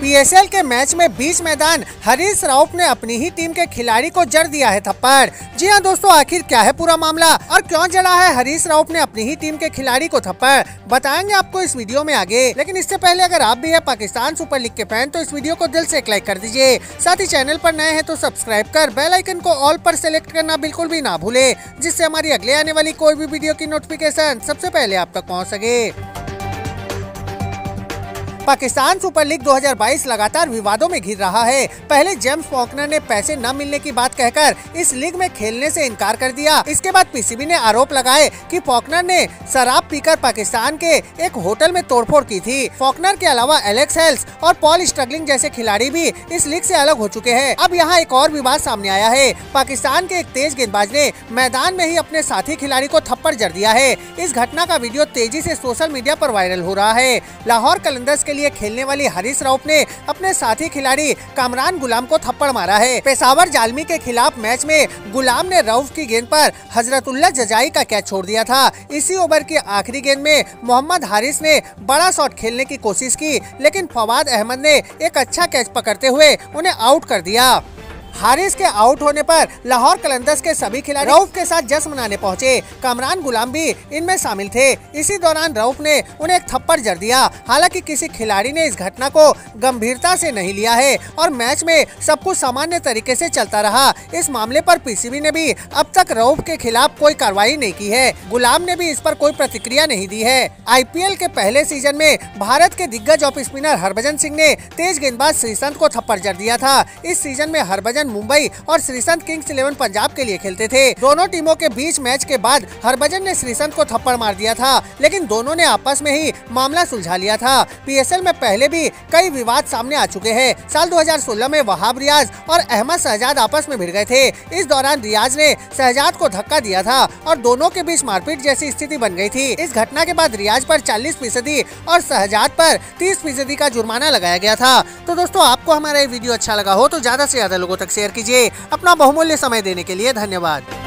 PSL के match में बीच मैदान हरीश राउफ ने अपनी ही टीम के खिलाड़ी को जड़ दिया है थप्पड़। जी हां दोस्तों, आखिर क्या है पूरा मामला और क्यों जड़ा है हरीश राउफ ने अपनी ही टीम के खिलाड़ी को थप्पड़, बताएंगे आपको इस वीडियो में आगे। लेकिन इससे पहले अगर आप भी है पाकिस्तान सुपर लीग के फैन तो इस वीडियो को दिल से एक लाइक कर दीजिए। साथ ही चैनल पर नए हैं तो सब्सक्राइब कर बेल आइकन को ऑल पर सेलेक्ट करना बिल्कुल भी ना भूले, जिससे हमारी अगले आने वाली कोई भी वीडियो की नोटिफिकेशन सबसे पहले आप तक पहुँच सके। पाकिस्तान सुपर लीग 2022 लगातार विवादों में घिर रहा है। पहले जेम्स फॉकनर ने पैसे न मिलने की बात कहकर इस लीग में खेलने से इनकार कर दिया। इसके बाद पीसीबी ने आरोप लगाए कि फॉकनर ने शराब पीकर पाकिस्तान के एक होटल में तोड़फोड़ की थी। फॉकनर के अलावा एलेक्स हेल्स और पॉल स्ट्रगलिंग जैसे खिलाड़ी भी इस लीग से अलग हो चुके हैं। अब यहाँ एक और विवाद सामने आया है। पाकिस्तान के एक तेज गेंदबाज ने मैदान में ही अपने साथी खिलाड़ी को थप्पड़ जड़ दिया है। इस घटना का वीडियो तेजी से सोशल मीडिया पर वायरल हो रहा है। लाहौर कलंदर्स के लिए खेलने वाली हरीश राउफ ने अपने साथी खिलाड़ी कामरान गुलाम को थप्पड़ मारा है। पेशावर जालमी के खिलाफ मैच में गुलाम ने राउफ की गेंद पर हजरतुल्लाह जजाई का कैच छोड़ दिया था। इसी ओवर की आखिरी गेंद में मोहम्मद हारिस ने बड़ा शॉट खेलने की कोशिश की, लेकिन फवाद अहमद ने एक अच्छा कैच पकड़ते हुए उन्हें आउट कर दिया। हारिस के आउट होने पर लाहौर कलंदर्स के सभी खिलाड़ी राउफ के साथ जश्न मनाने पहुंचे। कामरान गुलाम भी इनमें शामिल थे। इसी दौरान राउफ ने उन्हें एक थप्पड़ जड़ दिया। हालांकि किसी खिलाड़ी ने इस घटना को गंभीरता से नहीं लिया है और मैच में सब कुछ सामान्य तरीके से चलता रहा। इस मामले पर पीसीबी ने भी अब तक राउफ के खिलाफ कोई कार्रवाई नहीं की है। गुलाम ने भी इस पर कोई प्रतिक्रिया नहीं दी है। आईपीएल के पहले सीजन में भारत के दिग्गज ऑफ स्पिनर हरभजन सिंह ने तेज गेंदबाज श्रीसंत को थप्पड़ जड़ दिया था। इस सीजन में हरभजन मुंबई और श्रीसंत किंग्स 11 पंजाब के लिए खेलते थे। दोनों टीमों के बीच मैच के बाद हरभजन ने श्रीसंत को थप्पड़ मार दिया था, लेकिन दोनों ने आपस में ही मामला सुलझा लिया था। पीएसएल में पहले भी कई विवाद सामने आ चुके हैं। साल 2016 में वहाब रियाज और अहमद शहजाद आपस में भिड़ गए थे। इस दौरान रियाज ने शहजाद को धक्का दिया था और दोनों के बीच मारपीट जैसी स्थिति बन गई थी। इस घटना के बाद रियाज पर 40% और शहजाद पर 30% का जुर्माना लगाया गया था। तो दोस्तों, आपको हमारा ये वीडियो अच्छा लगा हो तो ज्यादा से ज्यादा लोगों तक शेयर कीजिए। अपना बहुमूल्य समय देने के लिए धन्यवाद।